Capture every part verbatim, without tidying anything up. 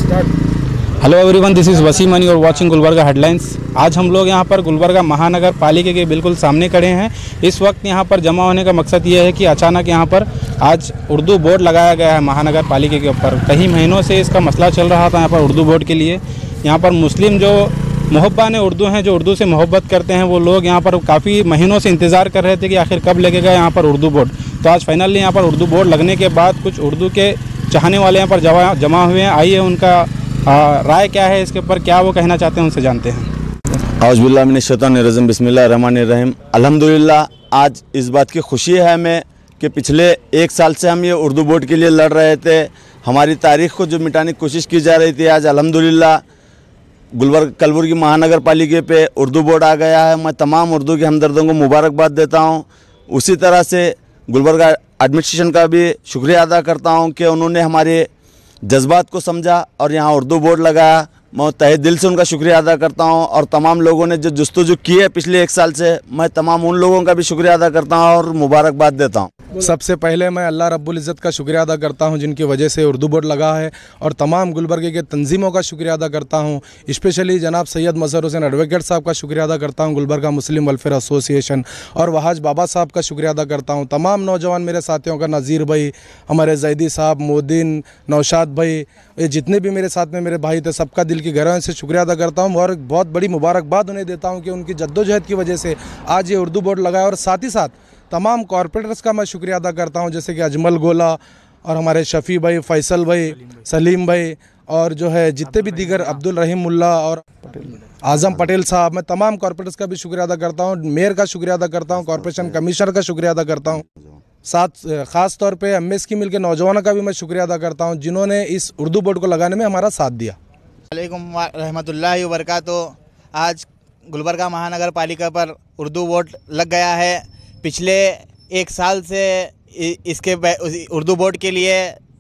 Hello everyone, this is Wasim and you're watching Gulbarga headlines. आज हम लोग यहाँ पर गुलबर्गा महानगर पालिका के बिल्कुल सामने खड़े हैं। इस वक्त यहाँ पर जमा होने का मकसद ये है कि अचानक यहाँ पर आज उर्दू बोर्ड लगाया गया है महानगर पालिका के ऊपर। कई महीनों से इसका मसला चल रहा था यहाँ पर उर्दू बोर्ड के लिए। यहाँ पर मुस्लिम जो मोहब्बान उर्दू हैं, जो उर्दू से मोहब्बत करते हैं, वो लोग यहाँ पर काफ़ी महीनों से इंतज़ार कर रहे थे कि आखिर कब लगेगा यहाँ पर उर्दू बोर्ड। तो आज फाइनली यहाँ पर उर्दू बोर्ड लगने के बाद कुछ उर्दू के चाहने वाले यहाँ पर जमा जमा हुए हैं। आइए उनका आ, राय क्या है इसके ऊपर, क्या वो कहना चाहते हैं, उनसे जानते हैं। औज़ुबिल्लाहि मिनश्शैतानिर्रजीम, बिस्मिल्लाहिर्रहमानिर्रहीम। अल्हम्दुलिल्लाह, आज इस बात की खुशी है हमें कि पिछले एक साल से हम ये उर्दू बोर्ड के लिए लड़ रहे थे। हमारी तारीख़ को जो मिटाने की कोशिश की जा रही थी, आज अल्हम्दुलिल्लाह गुलबर्गा कलबुर्गी महानगर पालिका पे उर्दू बोर्ड आ गया है। मैं तमाम उर्दू के हमदर्दों को मुबारकबाद देता हूँ। उसी तरह से गुलबर्गा एडमिनिस्ट्रेशन का भी शुक्रिया अदा करता हूँ कि उन्होंने हमारे जज्बात को समझा और यहाँ उर्दू बोर्ड लगाया। मैं तहे दिल से उनका शुक्रिया अदा करता हूँ। और तमाम लोगों ने जो जुस्तजू की है पिछले एक साल से, मैं तमाम उन लोगों का भी शुक्रिया अदा करता हूँ और मुबारकबाद देता हूँ। सबसे पहले मैं अल्लाह रब्बुल इज़्ज़त का शुक्रिया अदा करता हूं जिनकी वजह से उर्दू बोर्ड लगा है, और तमाम गुलबर्गे के तंजीमों का शुक्रिया अदा करता हूं। स्पेशली जनाब सैयद मज़हर हुसैन एडवोकेट साहब का शुक्रिया अदा करता हूं, गुलबर्गा मुस्लिम वेलफेयर एसोसिएशन, और वहाज बाबा साहब का शुक्रिया अदा करता हूं। तमाम नौजवान मेरे साथियों का, नज़ीर भाई, हमारे जैदी साहब, मोदीन, नौशाद भाई, ये जितने भी मेरे साथ में मेरे भाई थे, सबका दिल की गहराई से शुक्रिया अदा करता हूँ। और बहुत बड़ी मुबारकबाद उन्हें देता हूँ कि उनकी जद्दोजहद की वजह से आज ये उर्दू बोर्ड लगा है। और साथ ही साथ तमाम कॉरपोरेटर्स का मैं शुक्रिया अदा करता हूं, जैसे कि अजमल गोला और हमारे शफ़ी भाई, फ़ैसल भाई, सलीम भाई, और जो है जितने भी दीगर, अब्दुल रहीम मुल्ला और आज़म पटेल साहब। मैं तमाम कॉरपोरेटर्स का भी शुक्रिया अदा करता हूं, मेयर का शुक्रिया अदा करता हूं, कॉरपोरेशन कमिश्नर का शुक्रिया अदा करता हूं। साथ ख़ास तौर पे एम एस की मिल के नौजवानों का भी मैं शुक्रिया अदा करता हूँ जिन्होंने इस उर्दू बोर्ड को लगाने में हमारा साथ दिया। वालेकुम रहमतुल्लाहि व बरकातुहू। आज गुलबर्गा महानगर पालिका पर उर्दू बोर्ड लग गया है। पिछले एक साल से इसके उर्दू बोर्ड के लिए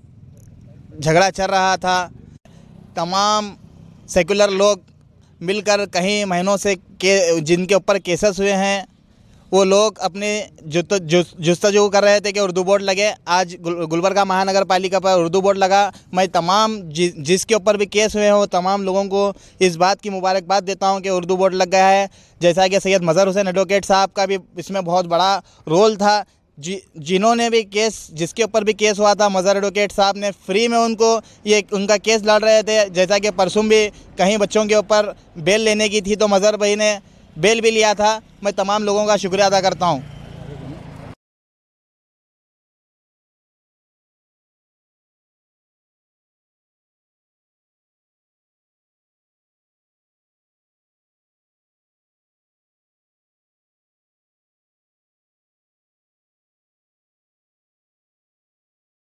झगड़ा चल रहा था। तमाम सेकुलर लोग मिलकर कहीं महीनों से के जिनके ऊपर केसेस हुए हैं, वो लोग अपने जुस्तजू कर रहे थे कि उर्दू बोर्ड लगे। आज गुल, गुलबर्गा महानगर पालिका पर उर्दू बोर्ड लगा। मैं तमाम जि, जिसके ऊपर भी केस हुए हैं वो तमाम लोगों को इस बात की मुबारकबाद देता हूं कि उर्दू बोर्ड लग गया है। जैसा कि सैयद मज़हर हुसैन एडवोकेट साहब का भी इसमें बहुत बड़ा रोल था, जि जिन्होंने भी केस जिसके ऊपर भी केस हुआ था, मज़हर एडवोकेट साहब ने फ्री में उनको ये उनका केस लड़ रहे थे। जैसा कि परसों भी कहीं बच्चों के ऊपर बेल लेने की थी तो मज़हर भाई ने बेल भी लिया था। मैं तमाम लोगों का शुक्रिया अदा करता हूँ।